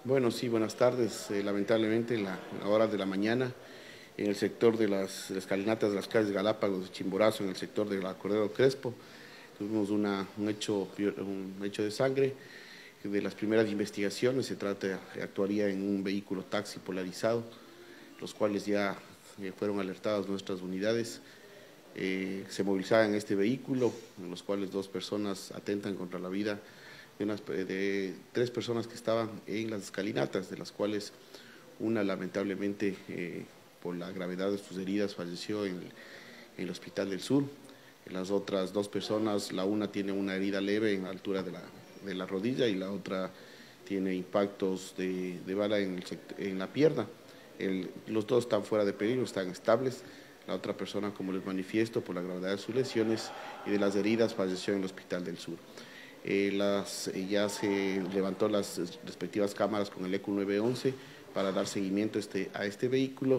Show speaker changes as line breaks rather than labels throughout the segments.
Bueno, sí, buenas tardes. Lamentablemente, la hora de la mañana, en el sector de las escalinatas de las calles Galápagos de Chimborazo, en el sector de la Cordero Crespo, tuvimos un hecho de sangre. De las primeras investigaciones actuaría en un vehículo taxi polarizado, los cuales ya fueron alertadas nuestras unidades. Se movilizaban en este vehículo, en los cuales dos personas atentan contra la vida de tres personas que estaban en las escalinatas, de las cuales una lamentablemente por la gravedad de sus heridas falleció en el Hospital del Sur. Las otras dos personas, la una tiene una herida leve en la altura de la rodilla y la otra tiene impactos de bala en la pierna. Los dos están fuera de peligro, están estables. La otra persona, como les manifiesto, por la gravedad de sus lesiones y de las heridas, falleció en el Hospital del Sur. Ya se levantó las respectivas cámaras con el ECU 911 para dar seguimiento a este vehículo.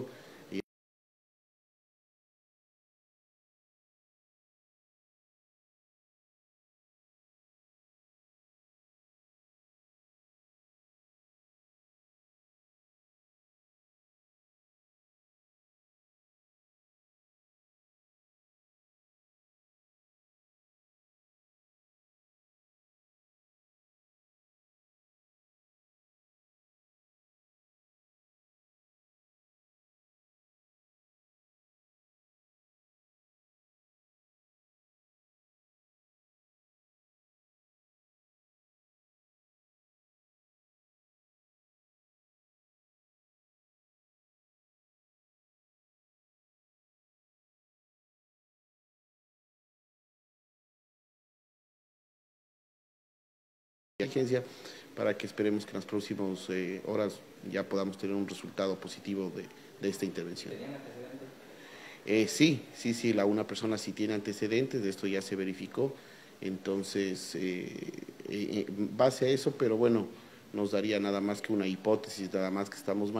Agencia para que esperemos que en las próximas horas ya podamos tener un resultado positivo de esta intervención.
¿Tenían antecedentes?
Sí, una persona sí tiene antecedentes, de esto ya se verificó, entonces base a eso, pero bueno, nos daría nada más que una hipótesis, nada más que estamos